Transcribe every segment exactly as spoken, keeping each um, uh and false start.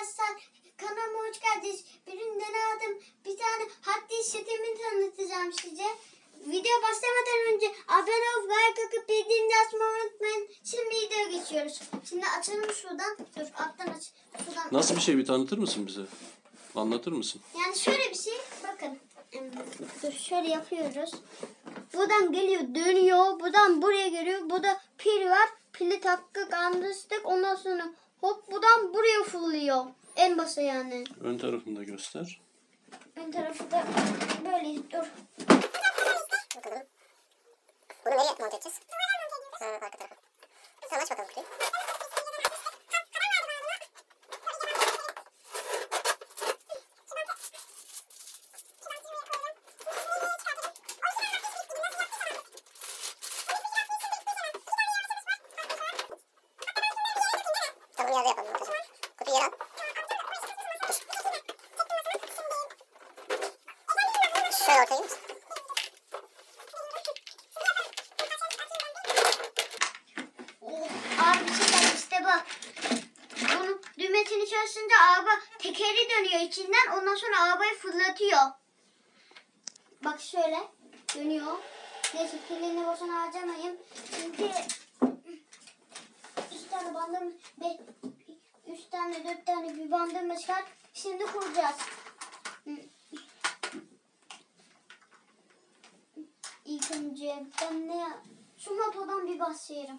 arkadaşlar, kanalıma hoş geldiniz. Bugün ne aldım? Bir tane haddi setimi tanıtacağım size. Video başlamadan önce abone olup like atıp bildirimleri açmayı unutmayın. Şimdi videoya geçiyoruz. Şimdi açalım şuradan. Dur alttan aç. Şuradan. Nasıl bir şey, bir tanıtır mısın bize? Anlatır mısın? Yani şöyle bir şey. Bakın. Dur şöyle yapıyoruz. Buradan geliyor, dönüyor. Buradan buraya geliyor. Burada pil var. Pili taktık, anlaştık. Ondan sonra hop buradan buraya fırlıyor. En başa yani. Ön tarafını da göster. Ön tarafı da böyle. Dur. Bakalım. Bunu nereye monte edeceğiz? Ha, arka tarafa. Tamam, aç bakalım kutuyu. Tamam, yerde yapalım. Kutuyu yere al. Şöyle ortaya mısın? Abi bir şey var işte bak. Bunu düğmesini çalışınca araba tekeri dönüyor içinden. Ondan sonra arabayı fırlatıyor. Bak şöyle dönüyor. Neyse pilini boşuna harcamayayım. Çünkü üç tane bandım ve üç tane dört tane bir bandım çıkar. Şimdi kuracağız. İlk önce ben ne şu motordan bir başlayalım.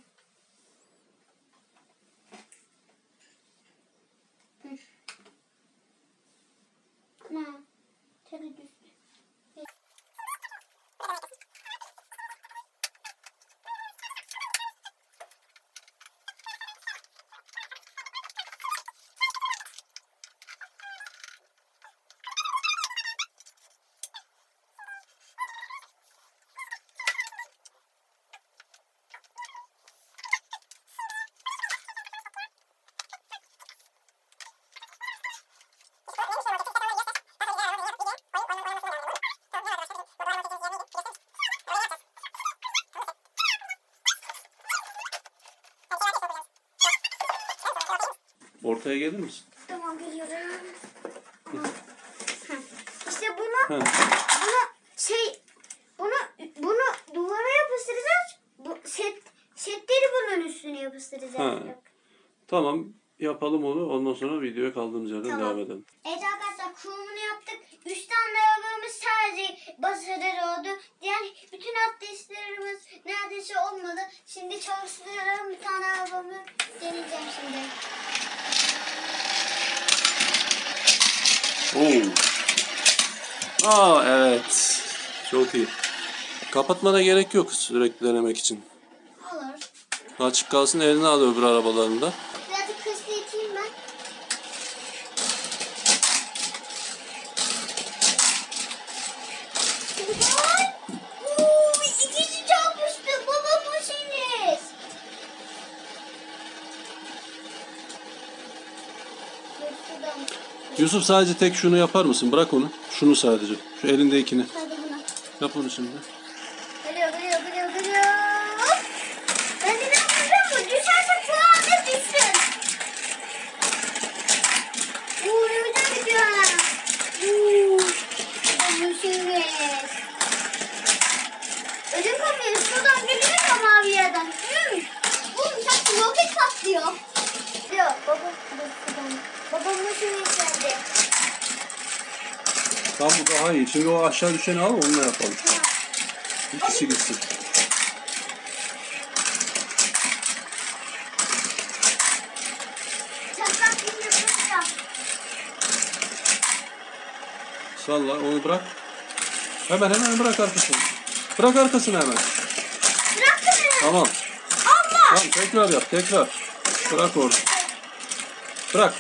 Ne? Teli düştü. Ortaya gelir misin? Tamam geliyorum. Tamam. İşte bunu, Heh. bunu şey, bunu bunu duvara yapıştıracağız. Bu set setleri bunun üstüne yapıştıracağız. Ha. Tamam, yapalım onu. Ondan sonra videoya kaldığımız yerden Tamam. devam edelim. Evet arkadaşlar, kurumunu yaptık. Üç tane arabamız sadece başarılı oldu. Diğer bütün atletlerimiz neredeyse olmadı. Şimdi çalıştırıyorum, bir tane arabamı deneyeceğim şimdi. Oo. Aa evet. Çok iyi. Kapatmana gerek yok sürekli denemek için. Olur. Açık kalsın, eline al öbür arabalarında. Birazcık hızlı iteyim ben. Vay! Oo, ikisi çarpıştı. Baba businiz. Yusuf, sadece tek şunu yapar mısın? Bırak onu. Şunu sadece. Şu elindekini. Hadi buna. Yap onu şimdi. Geliyor, geliyor, geliyor, geliyor. Ben de ne yapacağım bu? Düşerse kulağına düşsün. Uuu, ne güzel gidiyor. Uuu. Baba businiz. Ödüm kapıyor. Şuradan geliyor ya mavi yerden. Hmm. Oğlum sanki roket patlıyor. Diyor. Baba, babam. Babam nasıl yükseldi? Tam bu daha iyi. Şimdi o aşağı düşeni al, onunla yapalım. Tamam. İkisi gitsin. Çatlak gibi yapacağım. Salla, onu bırak. Hemen hemen bırak arkasını. Bırak arkasını hemen. Bıraktın beni. Tamam. Allah! Tamam, tekrar yap, tekrar. Bırak orada. Bırak.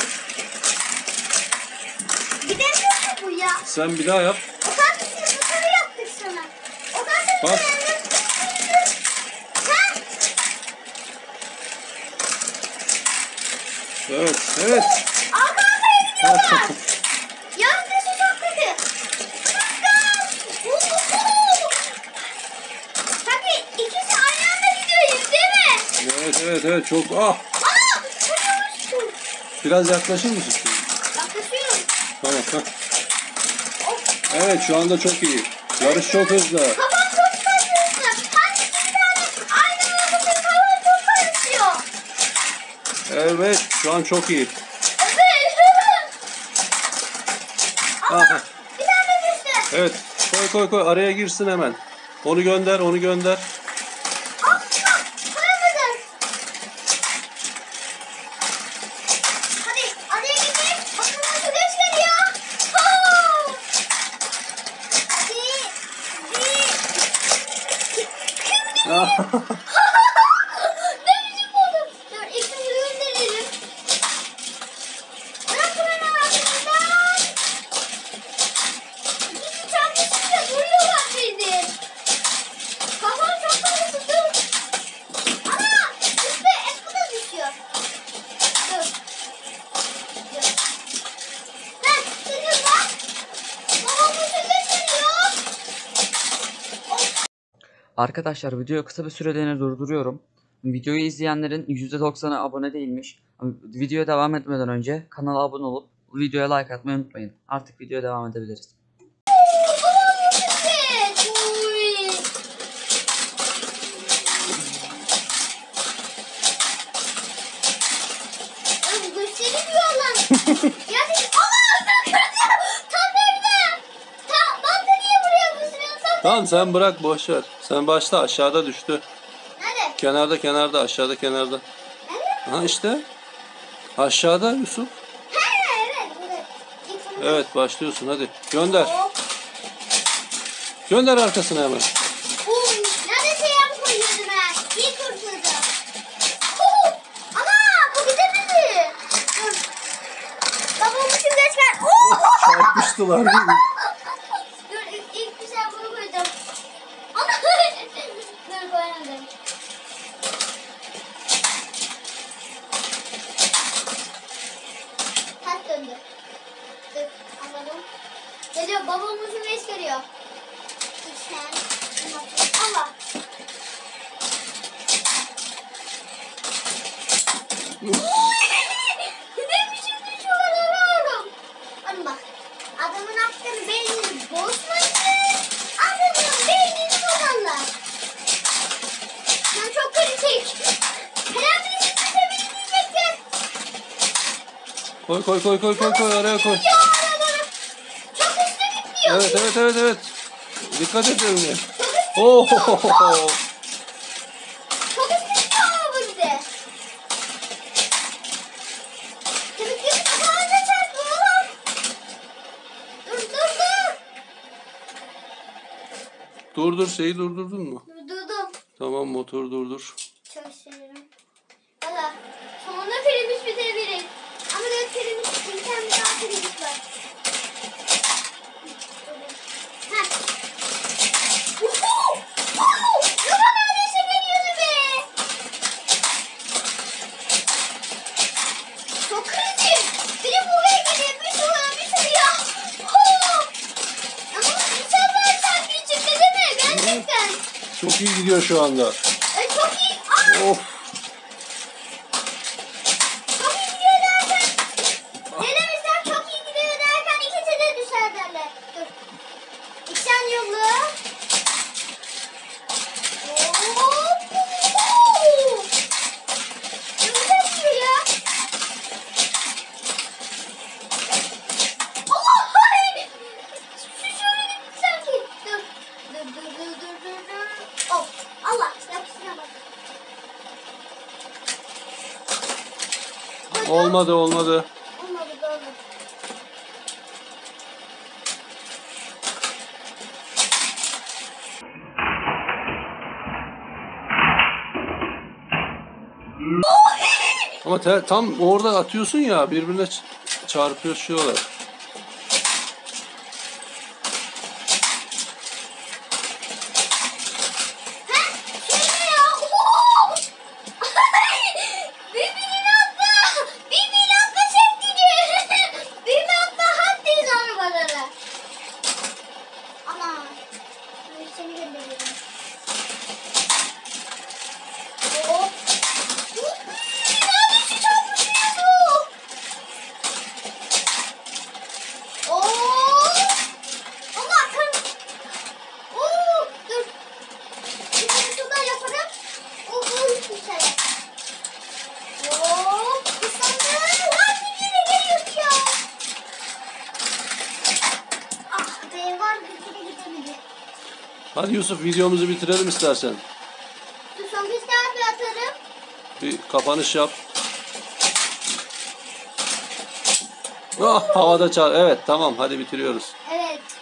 Gidemiyor mu bu ya? Sen bir daha yap. O kadar bir motoru yaptık sana. O kadar bir Bak. Ha? Evet, evet. Arka arkaya gidiyorlar. Yan dışı çok kötü. Tabii ikisi aynı anda gidiyor değil mi? Evet, evet, evet. Çok. Ah. Aa! Kırıyormuşsun. Biraz yaklaşır mısın şimdi? Yaklaşıyorum. Tamam. Heh. Evet şu anda çok iyi. Yarış çok hızlı. Kafam çok karıştı. Hadi bir tane. Aynı anda kafam çok karışıyor. Evet şu an çok iyi. Evet. Ama Aha. bir tane düştü. Evet koy koy koy araya girsin hemen. Onu gönder onu gönder. Ah, koyamadım. Hadi araya gideyim. Bakalım nasıl geç geliyor. Oh. Hadi. Hadi. Ne biçim oldu? Dur ilk önce gönderelim. Bırakın beni arasından. İkisi çarpışınca vuruyorlar beni. Kafam çok karıştı. Dur. Ana! Düştü. Esma da düşüyor. Dur. Dur. Heh, şimdi bak. Babam bu süre geliyor. Arkadaşlar videoyu kısa bir süreliğine durduruyorum. Videoyu izleyenlerin yüzde doksanı abone değilmiş. Videoya devam etmeden önce kanala abone olup videoya like atmayı unutmayın. Artık videoya devam edebiliriz. Babam bu süre. Uy. Oğlum gösteremiyor lan. Yani Allah tam nerede? Tam bantı niye buraya basıyorsun? Tamam sen bırak boş ver. Sen başla aşağıda düştü. Nerede? Kenarda kenarda aşağıda kenarda. Nerede? Ha işte. Aşağıda Yusuf. Ha evet. Burada. İlk sonra- Evet başlıyorsun hadi. Gönder. Hop. Gönder arkasına hemen. Uy. Neredeyse yan koyuyordum ben. İyi kurtuldu. Oo. Ana bu gidemedi. Dur. Babam için geç gel. Oo. Çarpıştılar. Dur ilk, ilk bir sen bunu koydum. Ana. Dur koyamadım. Ters döndü. Dur alalım. Geliyor babamızın beş geliyor. Sen. Allah. Ne biçim düşüyorlar oğlum. Oğlum bak. Adamın aklını beynini bozmasın. Adamın beynini bozarlar. Ben çok kritik. Kerem birisi beni diyecektim. Koy koy koy koy koy koy araya koy. Ya aralarım. Çok hızlı gidiyor. Evet evet evet evet. Dikkat et önüne. Çok hızlı Oo. gidiyor. Çok hızlı gidiyor araba bize. Tabii ki kafamıza çarptı oğlum. Dur dur dur. Durdur şeyi durdurdun mu? Durdurdum. Tamam motor durdur. Çok seviyorum. Valla sonunda filmimiz bitebilir. Ama dört filmimiz bir tane daha filmimiz var. Heh. Uhu! Uhu! Yuva neredeyse geliyordu be. Çok kritik. Bir de buraya geliyor. Bir sonra bir sürü ya. Uhu! Ama inşallah sen geçecek değil mi? Gerçekten. Çok iyi gidiyor şu anda. E, çok iyi. Aa! Of. Çok iyi gidiyor derken. Denemesem çok iyi gidiyor derken ikisi de düşer derler. Dur. İçen yolu. Hop. Güzel gidiyor ya. Allah! Hayır. Şu şöyle gitti sanki. Dur. Dur dur dur dur dur dur. Hop. Allah. Yapışına bak. Olmadı olmadı. Olmadı olmadı. Ama te- tam orada atıyorsun ya birbirine ç- çarpışıyorlar. Şöyle ya. Oo! Birbirine atla. Birbirine atla çektiğini. Birbirine atla haddiniz arabaları. Ama. Ben seni gönderiyorum. Hop. Neredeyse çarpışıyordu. Hadi Yusuf, videomuzu bitirelim istersen. Son bir daha bir atarım. Bir kapanış yap. Ah, havada çal. Evet, tamam, hadi bitiriyoruz. Evet.